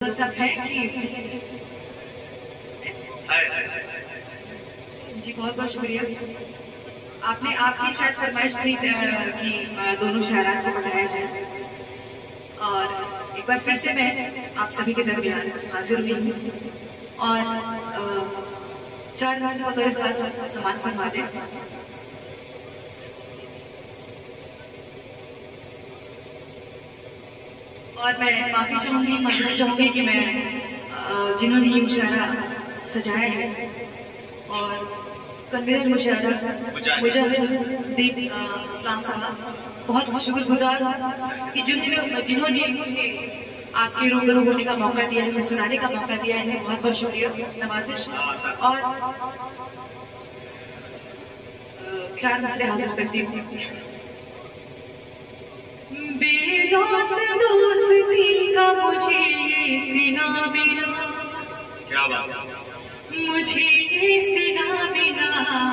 सब है कि जी बहुत बहुत शुक्रिया। आपने आपकी शायद फरमाइश थी कि दोनों शायरात को बताया जाए, और एक बार फिर से मैं आप सभी के दरमियान हाजिर हुई हूँ और 4 नस्ल बतौर खास सम्मान फरमा दें। और मैं माफी चाहूंगी, माफी चाहूंगी कि मैं जिन्होंने ये मुशायरा सजाया है और कन्वीनर मुशायरा मुजाहिद इस्लाम साहब, बहुत शुक्रगुजार कि जिन्होंने मुझे आपके रूबरू होने का मौका दिया है, मुझे सुनाने का मौका दिया है। बहुत बहुत शुक्रिया, नवाजिश। और 4 मसले हासिल करती हूँ। बेलौस दोस्ती का मुझे ये सीना बिना, क्या बात, मुझे ये सीना बिना,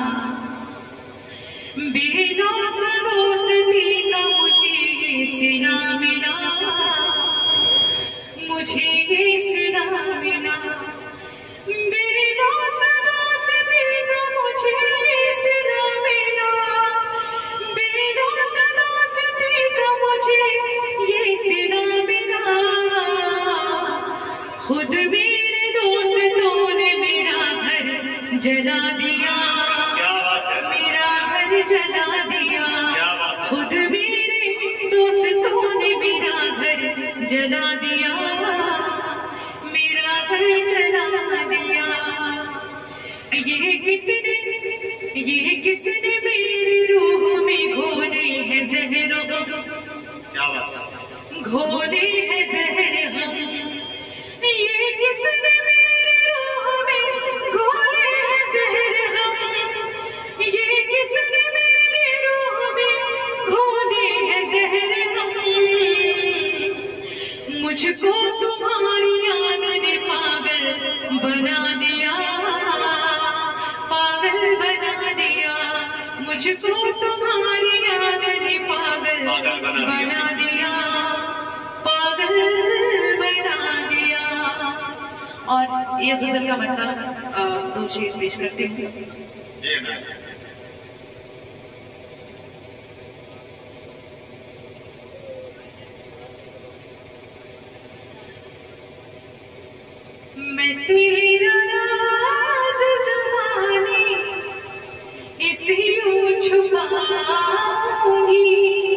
बेलौस दोस्ती का मुझे ये सीना बिना, मुझे ये सीना बिना, बेलौस दोस्ती का मुझे ये सीना बिना, बेलौस दोस्ती का मुझे ये सीना बिना, खुद मेरे दोस्तों ने मेरा घर जला दिया, मेरा घर जला दिया, खुद मेरे दोस्तों ने मेरा घर जला दिया, मेरा घर जला दिया। ये किसने मेरी रूह में घोले है जहर गम, घोले है जहर हम, ये किसने मेरी रूह में घोले है जहर हम, ये किसने मेरी रूह में घोले है जहर हम, मुझको तुम्हारी याद ने पागल बना दिया, पागल बना दिया, मुझको तुम्हारी याद ने पागल बना दिया, पागल बना दिया। और ये गजल का मतलब 2 शेर पेश करते हैं। मैं तेरा राज ज़माने इसी यूं छुपाऊंगी,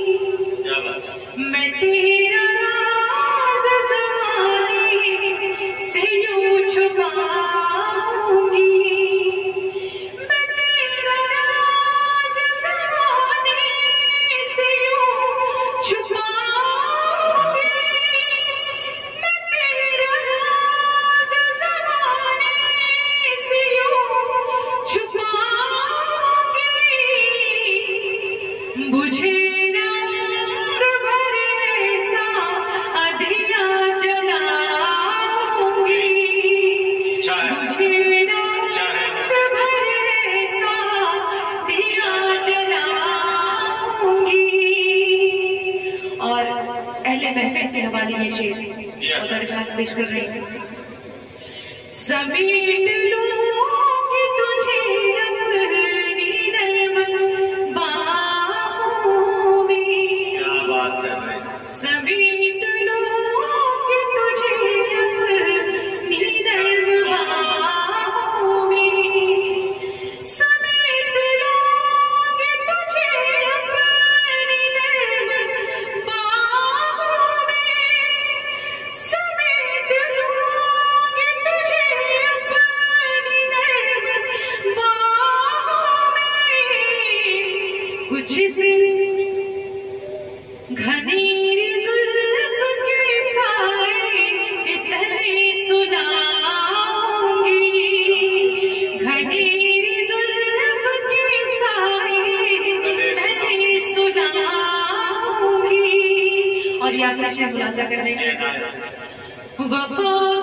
मैं तेरा राज ज़माने से यूं छुपाऊंगी, मैं तेरा राज ज़माने से यूं छुपाऊंगी, मैं तेरा राज ज़माने से यूं छुपाऊंगी, बुझे महफिल के हवाले ये शेर और दरखास्त पेश कर रही हूँ। समेट लूंगी तुझे अपनी नर्म बाहों में, समेट लूंगी तुझे अपनी नर्म बाहों में, समेट लूंगी तुझे अपनी नर्म बाहों में, समेट लूंगी तुझे अपनी नर्म बाहों में, कुछ से घनेरी जुल्फ के साए तले सुनाऊंगी, घनेरी जुल्फ के साए तले सुनाऊंगी। और ये आखिरी शेर मुलाजा करने के वफा